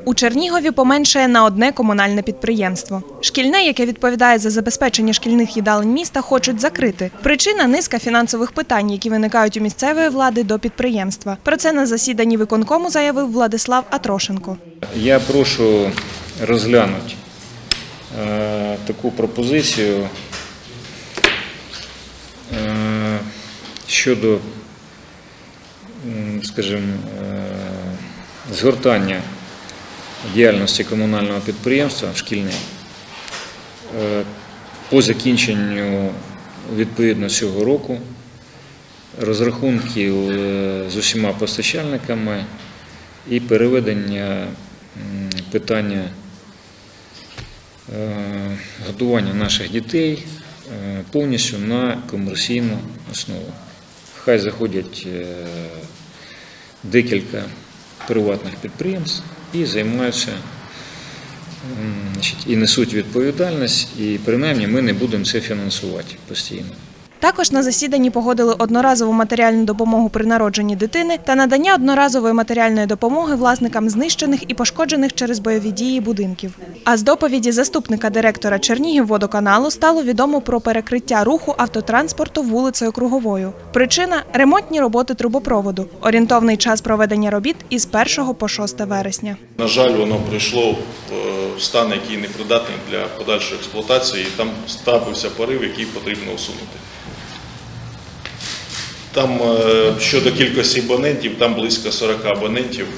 У Чернігові поменшає на одне комунальне підприємство. Шкільне, яке відповідає за забезпечення шкільних їдалень міста, хочуть закрити. Причина – низка фінансових питань, які виникають у місцевої влади до підприємства. Про це на засіданні виконкому заявив Владислав Атрошенко. Я прошу розглянути таку пропозицію щодо, скажімо, згортання діяльності комунального підприємства шкільне по закінченню відповідно цього року, розрахунків з усіма постачальниками і переведення питання годування наших дітей повністю на комерційну основу. Хай заходять декілька приватних підприємств і займаються, і несуть відповідальність, і принаймні ми не будемо це фінансувати постійно. Також на засіданні погодили одноразову матеріальну допомогу при народженні дитини та надання одноразової матеріальної допомоги власникам знищених і пошкоджених через бойові дії будинків. А з доповіді заступника директора Чернігівводоканалу стало відомо про перекриття руху автотранспорту вулицею Круговою. Причина – ремонтні роботи трубопроводу. Орієнтовний час проведення робіт – із 1 по 6 вересня. На жаль, воно прийшло в стан, який непридатний для подальшої експлуатації, і там трапився порив, який потрібно усунути. Там щодо кількості абонентів, там близько 40 абонентів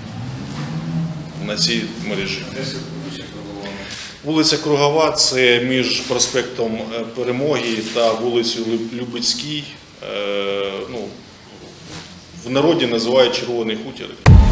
на цій мережі. Вулиця Кругова – це між проспектом Перемоги та вулицею Любецькій. В народі називають Червоний хутір.